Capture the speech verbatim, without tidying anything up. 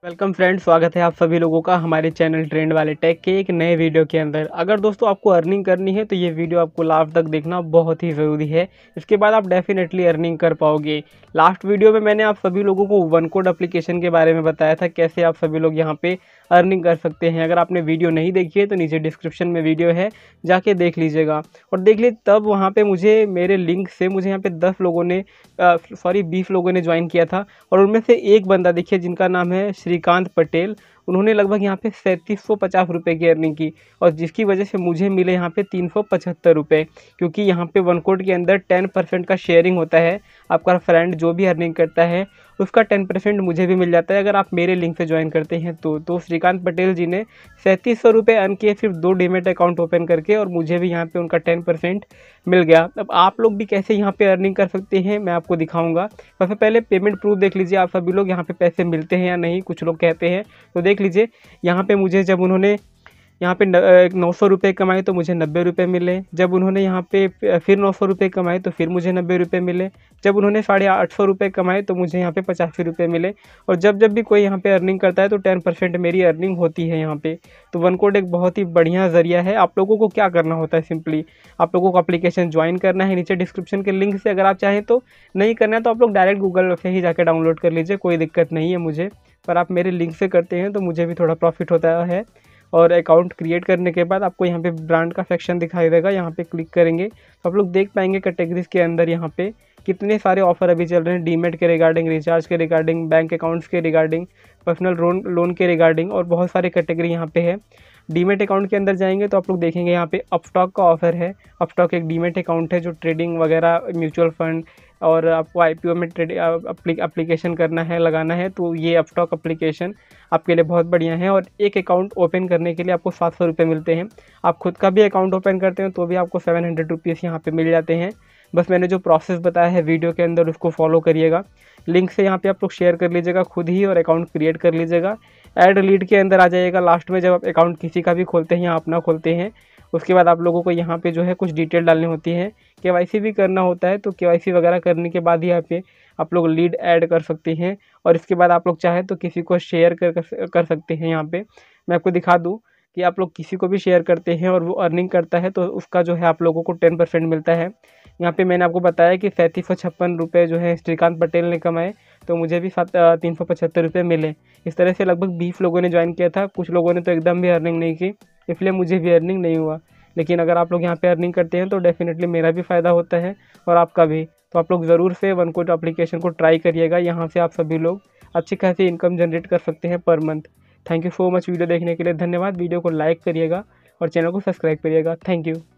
Welcome friends, स्वागत है आप सभी लोगों का हमारे चैनल ट्रेंड वाले टेक के एक नए वीडियो के अंदर। अगर दोस्तों आपको अर्निंग करनी है तो ये वीडियो आपको लास्ट तक देखना बहुत ही ज़रूरी है। इसके बाद आप डेफिनेटली अर्निंग कर पाओगे। लास्ट वीडियो में मैंने आप सभी लोगों को वन कोड एप्लीकेशन के बारे में बताया था, कैसे आप सभी लोग यहाँ पे अर्निंग कर सकते हैं। अगर आपने वीडियो नहीं देखी है तो नीचे डिस्क्रिप्शन में वीडियो है, जाके देख लीजिएगा। और देख लीजिए तब वहाँ पे मुझे मेरे लिंक से मुझे यहाँ पे दस लोगों ने सॉरी बीस लोगों ने ज्वाइन किया था। और उनमें से एक बंदा देखिए जिनका नाम है श्रीकांत पटेल, उन्होंने लगभग यहाँ पे सैंतीस सौ पचास रुपये की अर्निंग की, और जिसकी वजह से मुझे मिले यहाँ पे तीन सौ पचहत्तर रुपये। क्योंकि यहाँ पे वन कोड के अंदर टेन परसेंट का शेयरिंग होता है। आपका फ्रेंड जो भी अर्निंग करता है उसका टेन परसेंट मुझे भी मिल जाता है अगर आप मेरे लिंक से ज्वाइन करते हैं तो तो श्रीकांत पटेल जी ने सैंतीस सौ रुपये अर्न किए सिर्फ दो डीमेट अकाउंट ओपन करके, और मुझे भी यहाँ पे उनका टेन परसेंट मिल गया। अब आप लोग भी कैसे यहाँ पे अर्निंग कर सकते हैं मैं आपको दिखाऊंगा। सबसे पहले पेमेंट प्रूफ देख लीजिए आप सभी लोग, यहाँ पे पैसे मिलते हैं या नहीं, कुछ लोग कहते हैं। तो देख लीजिए यहाँ पे मुझे जब उन्होंने यहाँ पे नौ सौ रुपये कमाए तो मुझे नब्बे रुपये मिले। जब उन्होंने यहाँ पे फिर नौ सौ रुपये कमाए तो फिर मुझे नब्बे रुपये मिले। जब उन्होंने साढ़े आठ सौ रुपये कमाए तो मुझे यहाँ पे पचासी रुपये मिले। और जब जब भी कोई यहाँ पे अर्निंग करता है तो टेन परसेंट मेरी अर्निंग होती है यहाँ पे। तो वन कोड एक बहुत ही बढ़िया ज़रिया है। आप लोगों को क्या करना होता है, सिंपली आप लोगों को एप्लीकेशन ज्वाइन करना है नीचे डिस्क्रिप्शन के लिंक से। अगर आप चाहें तो, नहीं करना है तो आप लोग डायरेक्ट गूगल से ही जाकर डाउनलोड कर लीजिए, कोई दिक्कत नहीं है मुझे। पर आप मेरे लिंक से करते हैं तो मुझे भी थोड़ा प्रॉफिट होता है। और अकाउंट क्रिएट करने के बाद आपको यहाँ पे ब्रांड का सेक्शन दिखाई देगा, यहाँ पे क्लिक करेंगे तो आप लोग देख पाएंगे कैटेगरीज के अंदर यहाँ पे कितने सारे ऑफर अभी चल रहे हैं। डीमेट के रिगार्डिंग, रिचार्ज के रिगार्डिंग, बैंक अकाउंट्स के रिगार्डिंग, पर्सनल लोन लोन के रिगार्डिंग, और बहुत सारे कैटेगरी यहाँ पे है। डीमेट अकाउंट के अंदर जाएंगे तो आप लोग देखेंगे यहाँ पे अपस्टॉक का ऑफर है। अपस्टॉक एक डीमेट अकाउंट है जो ट्रेडिंग वगैरह, म्यूचुअल फंड और आपको आईपीओ में ट्रेड एप्लीकेशन करना है, लगाना है, तो ये अपस्टॉक एप्लीकेशन आपके लिए बहुत बढ़िया है। और एक अकाउंट ओपन करने के लिए आपको सात सौ रुपये मिलते हैं। आप खुद का भी अकाउंट ओपन करते हैं तो भी आपको सेवन हंड्रेड रुपीज़ यहाँ पे मिल जाते हैं। बस मैंने जो प्रोसेस बताया है वीडियो के अंदर उसको फॉलो करिएगा। लिंक से यहाँ पे आप लोग शेयर कर लीजिएगा खुद ही और अकाउंट क्रिएट कर लीजिएगा। ऐड लीड के अंदर आ जाइएगा लास्ट में, जब आप अकाउंट किसी का भी खोलते हैं या अपना खोलते हैं। उसके बाद आप लोगों को यहाँ पे जो है कुछ डिटेल डालनी होती है, केवाईसी भी करना होता है। तो केवाईसी वगैरह करने के बाद ही यहाँ पे आप लोग लीड ऐड कर सकते हैं। और इसके बाद आप लोग चाहे तो किसी को शेयर कर कर सकते हैं। यहाँ पे मैं आपको दिखा दूँ कि आप लोग किसी को भी शेयर करते हैं और वो अर्निंग करता है तो उसका जो है आप लोगों को टेन परसेंट मिलता है। यहाँ पे मैंने आपको बताया कि सैंतीस सौ छप्पन रुपये जो है श्रीकांत पटेल ने कमाए, तो मुझे भी सात तीन सौ पचहत्तर रुपये मिले। इस तरह से लगभग बीस लोगों ने ज्वाइन किया था, कुछ लोगों ने तो एकदम भी अर्निंग नहीं की, इसलिए मुझे भी अर्निंग नहीं हुआ। लेकिन अगर आप लोग यहाँ पे अर्निंग करते हैं तो डेफिनेटली मेरा भी फ़ायदा होता है और आपका भी। तो आप लोग ज़रूर से वन कोड एप्लीकेशन को ट्राई करिएगा, यहाँ से आप सभी लोग अच्छी खासी इनकम जनरेट कर सकते हैं per month. Thank you so much वीडियो देखने के लिए, धन्यवाद। वीडियो को लाइक करिएगा और चैनल को सब्सक्राइब करिएगा। Thank you.